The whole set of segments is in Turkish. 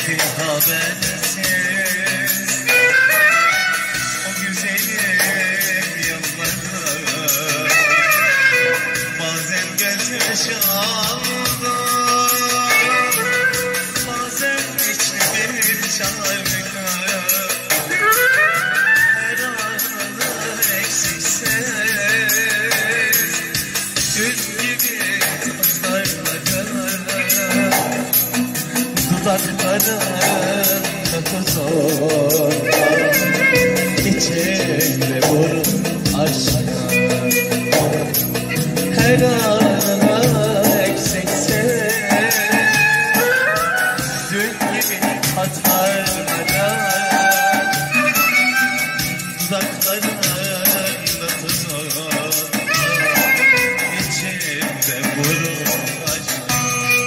bir habersiz o güzelim yılları bazen gözyaşı aldı, bazen içli bir şarkı her anı eksiksiz dün gibi dudaklarında tuzun içinde vurun aşka her anına eksiksiz dün gibi hatırlara dudaklarında tuzun içinde vurun aşka.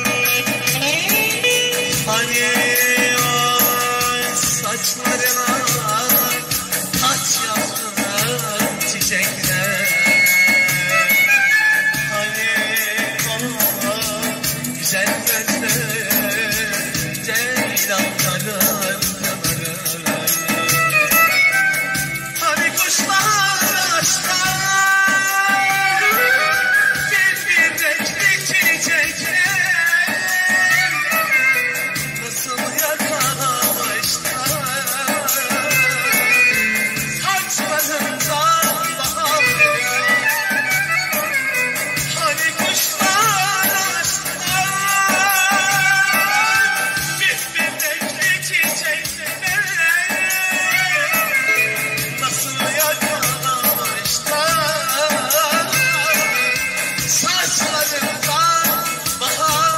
Hani o saçlarına taç yaptın çiçekler, hani o güzel gözlü ceylanların pınarı, hani kuşlar açlar bir renkli çiçekler nasıl yakalamışlar saçlarından bahar, hani kuşlar açlar bir renkli çiçekler nasıl yakalamışlar saçlarından bahar.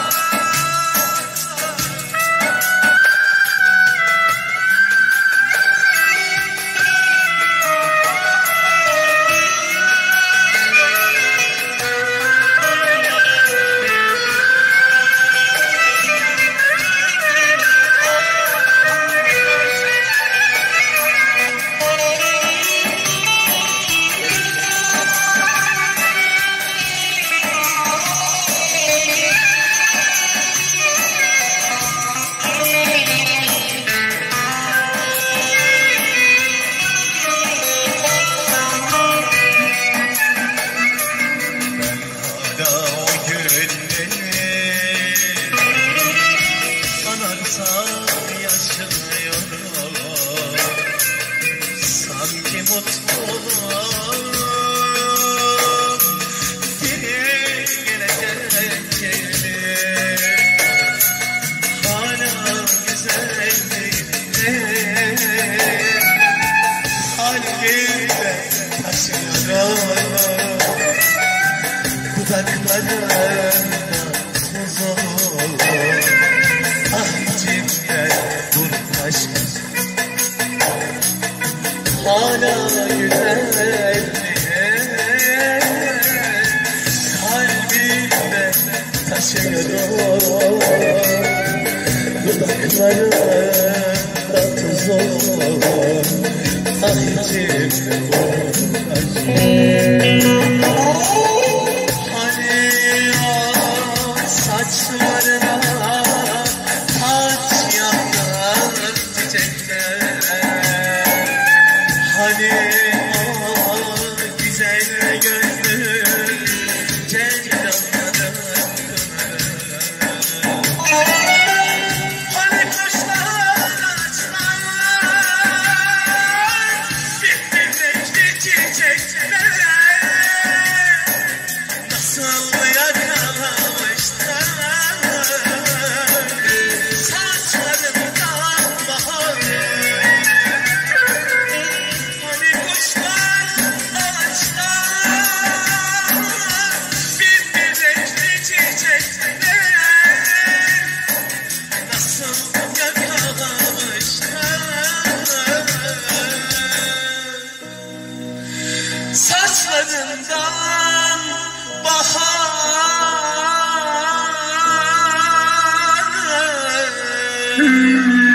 Sanki mutluluk geri gelecek gibi hala güzelliğini kalbimde taşıyorum dudaklarımda tuz olur ah içimde dur aşkım hala güzelliğe kalbimde taşıyorum dudaklarımda tuz olur ah içimde vur hani o saçlarına taç yaptın çiçekler, hani o güzel gözlü ceylanların pınarı, hani kuşlar açlar bir renkli çiçekler nasıl yakalamışlar saçlarından bahar. Saçlarından bahar.